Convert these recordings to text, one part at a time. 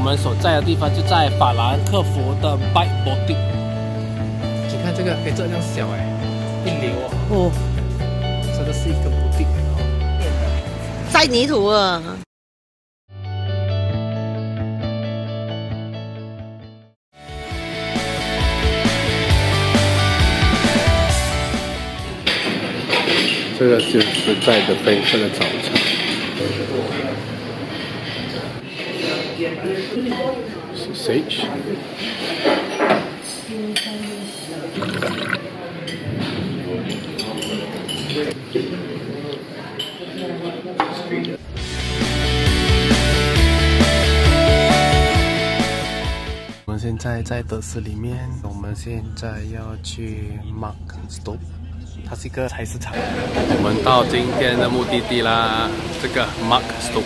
们所在的地方就在法兰克福的 Bike Boutique。你看这个，哎，这样小哎，一流哦。真的是一个boutique哦。 塞泥土啊！ 这个就是在的菲特的早餐。Sausage。我们现在在德斯里面，我们现在要去 Mark Stop。它是一个菜市场。我们到今天的目的地啦，这个 Mark Stop。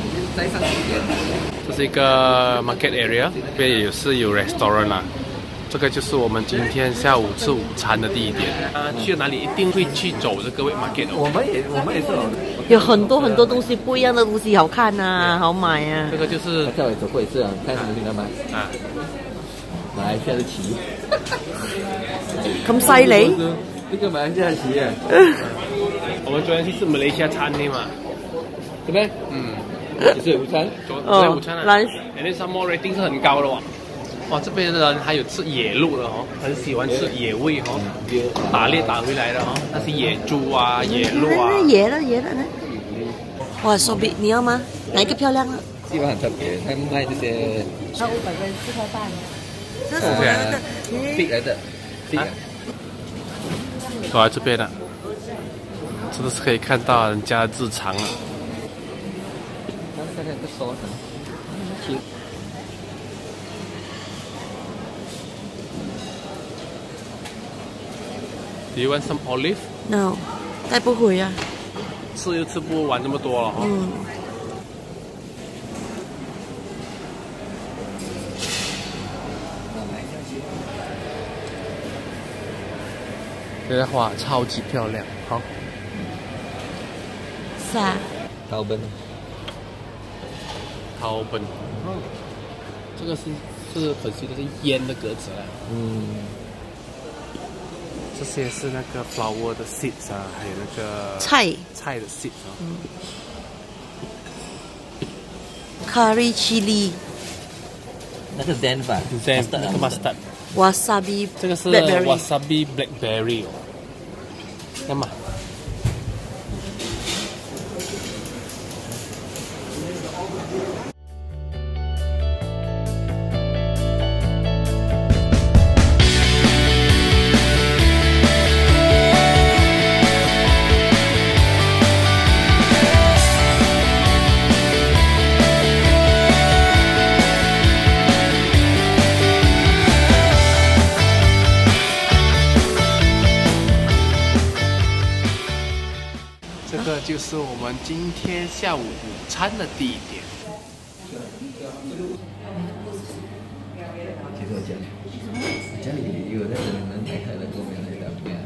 这是一个 market area， 这边也是有 restaurant 啦。这个就是我们今天下午吃午餐的地点。去哪里一定会去走这个 wet market。我们也是有很多很多东西，不一样的东西，好看啊，好买啊。 这个就是下午走过一次啊，看什么地方买啊？马来西亚的旗。 咁犀利？ 这个马来西亚旗啊。 我们昨天去吃马来西亚餐厅嘛，对不对？ 也是午餐。 昨天午餐啊。那什么 rating 是很高的哇。哇，这边的人还有吃野鹿的哦，很喜欢吃野味哦，打猎打回来的哦，那是野猪啊、野鹿啊。 野的。哇，手臂你要吗？哪一个漂亮啊？ 地方很特别，他们卖这些。 500个人4块半。这是什么来的？fit来的。 走在这边的，真的是可以看到人家的日常了。Do you want some olive? No， 带不回啊。 吃又吃不完这么多了哈。这个花超级漂亮，好。 是啊。 桃本。 这个是可惜的是腌的鸽子了。这些是那个 flower 的 seeds 啊，还有那个菜的 seeds 啊。 Curry chili。 那个 zen 吧 ，zen 那个 mustard。Wasabi。这个是 wasabi blackberry 哦。那么。这个就是我们今天下午午餐的地点。 家里有那个门台开的后面那两边。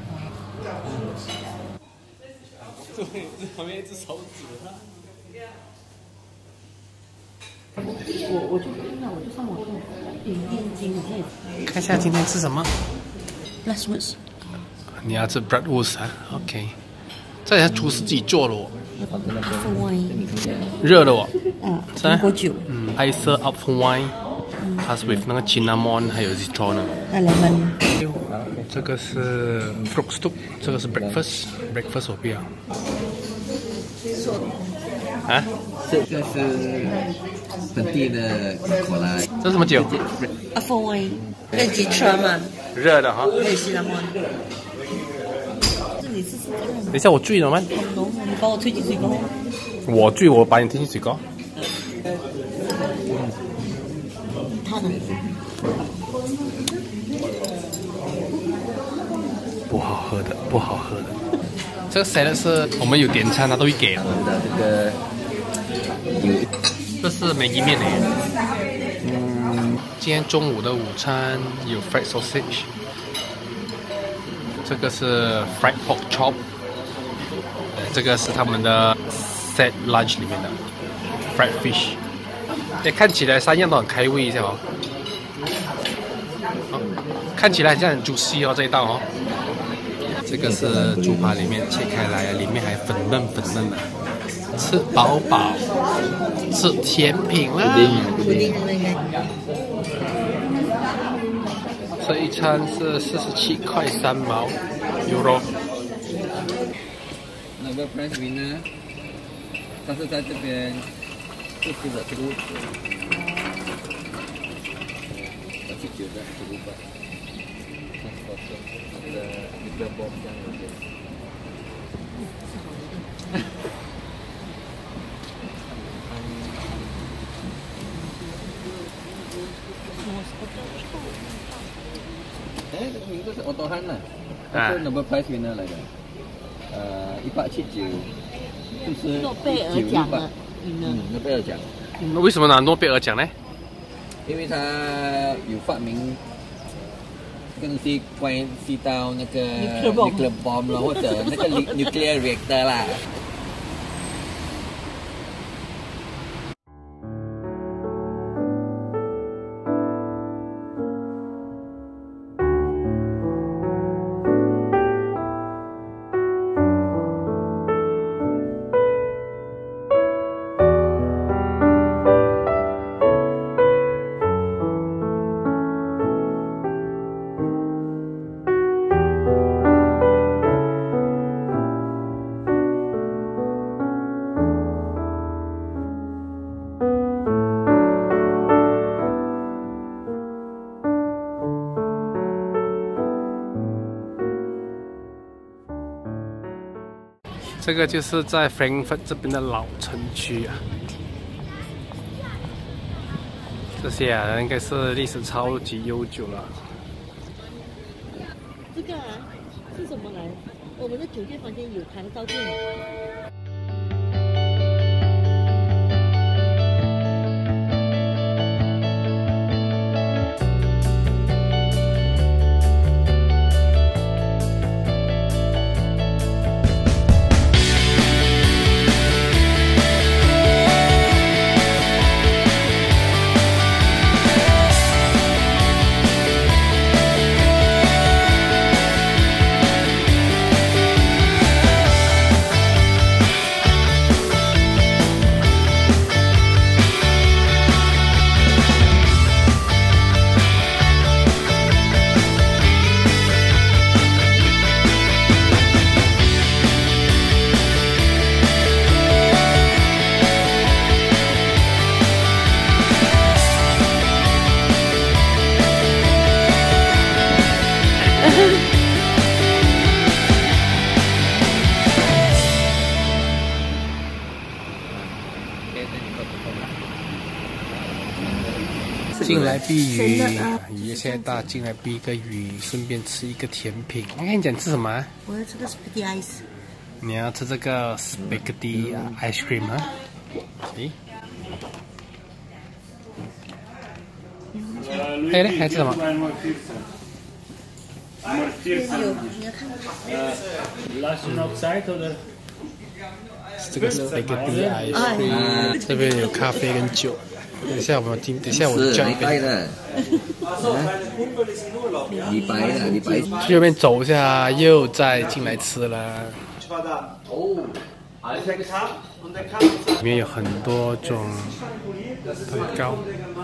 对，这旁边一只手指。 我就看到，我就上网看影片今天。看一下今天吃什么 ？Bratwurst。 你要吃 bratwurst 啊 ？OK。这家厨师自己做的哦。热的哦。 苹果酒。 Ice apple wine。它是 with 那个 cinnamon 还有 citron 呢。 lemon。 这个是 frog soup， 这个是 breakfast 我不要。啊？ 这个是本地的口拉。 这是什么酒 ？Apple wine。跟 citron 嘛。 热的哈。 对 cinnamon。 等一下我醉了吗？ 你把我推进水沟。 我醉，我把你推进水沟。 他呢？ 不好喝的。这个 salad 是我们有点餐，他都会给的。这是美鸡面的。今天中午的午餐有 fried sausage。这个是 fried pork chop， 这个是他们的 set lunch 里面的 fried fish， 也看起来三样都很开胃一下哦。看起来很像很juicy哦，这一道哦。这个是猪扒，里面切开来，里面还粉嫩粉嫩的，吃饱饱，吃甜品啦。这一餐是47块3毛euro。 Nobel Prize winner， 但是在这边就是我这个位置，49的500。nuclear bomb 这样有点。哎，这个名字是 Otto Hahn 啊，他是 Nobel Prize winner 来的。1879，就是诺贝尔奖的。 诺贝尔奖。 为什么拿诺贝尔奖呢？ 因为他有发明。东西关系到那个 nuclear bomb 啦，或者那个 nuclear reactor 啦。 这个就是在 Frankfurt 这边的老城区啊，这些啊应该是历史超级悠久了。 这个啊是什么来？我们的酒店房间有拍照片。 进来避雨，雨现在大，进来避一个雨，顺便吃一个甜品。我跟你讲吃什么啊？ 我要吃个 spaghetti ice。 你要吃这个 spaghetti ice cream 啊？诶，还有呢？还吃什么？这个 spaghetti ice cream， 这边有咖啡跟酒。等一下我叫一杯的，李白的，李白。 去那边走一下，又再进来吃了。里面有很多种蛋糕，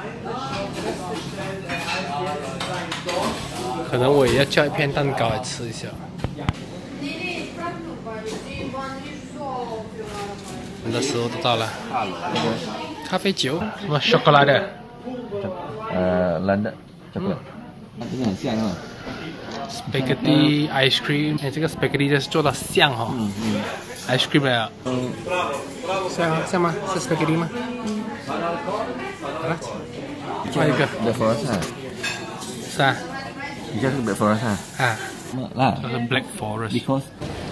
可能我也要叫一片蛋糕来吃一下。很多时候都到了。咖啡酒，什么巧克力的 London 巧克力，真的很像啊。 Spaghetti ice cream， 哎，这个 spaghetti 就是做的像哈，ice cream 了。像吗？是 spaghetti 吗？好了，换一个。 Black Forest。 是啊。 你这是 Black Forest 啊？ 啊。这是 Black Forest。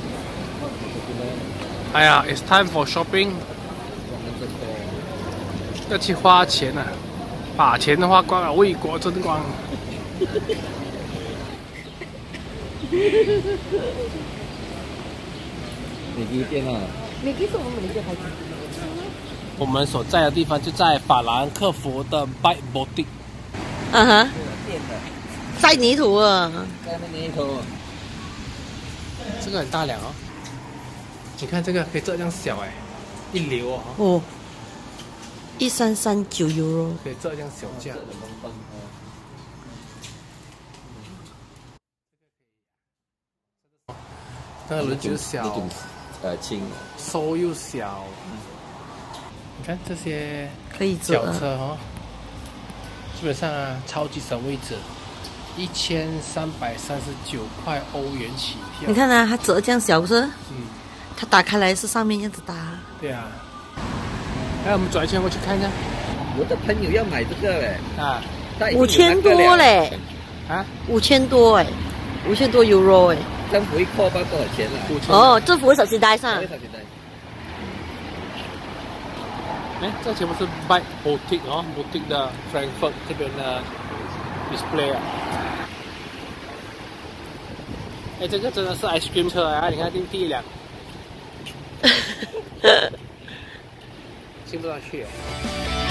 哎呀 ，It's time for shopping。要去花钱啊，把钱花光了，为国争光。 美基店啊， 美基是我们美基牌子。 我们所在的地方就在法兰克福的 Bike Boutique。 嗯哼， 电的， 晒泥土啊！ 在那泥土。 这个很大辆哦，你看这个可以这样小哎，一流哦。 哦，1339 euro。 可以这样小价。那个轮子小， 轻， 收又小。你看这些可以折小车哦，基本上啊，超级省位置，1339块欧元起跳。 你看啊，它折这样小不是？ 嗯， 它打开来是上面这样子打。 对啊。来，我们走一圈过去看一下。 我的朋友要买这个嘞， 啊 ，5000多嘞， 啊 ，5000多哎，5000多 euro 哎。 政府会扣包多少钱啊 ？5000。 哦，政府会首先带上。 哎，这全部是 Bike Boutique 哦 ，Boutique 的 Frankfurt 这边的 display 啊。哎，这个真的是 ice cream 车啊！你看第一辆，进不上去。